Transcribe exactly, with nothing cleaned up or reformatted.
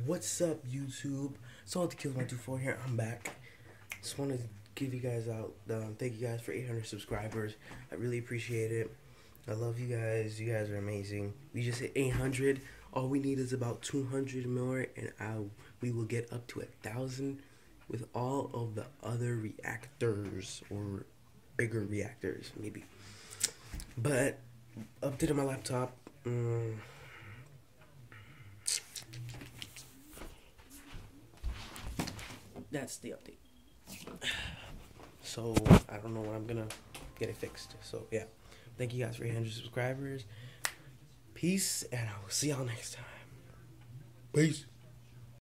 What's up, YouTube? Salt the Kills one two four here. I'm back. Just wanted to give you guys out. Um, thank you guys for eight hundred subscribers. I really appreciate it. I love you guys. You guys are amazing. We just hit eight hundred. All we need is about two hundred more, and I we will get up to a thousand with all of the other reactors or bigger reactors, maybe. But updated my laptop. Um, That's the update. So, I don't know when I'm gonna get it fixed. So, yeah. Thank you guys for eight hundred subscribers. Peace, and I will see y'all next time. Peace.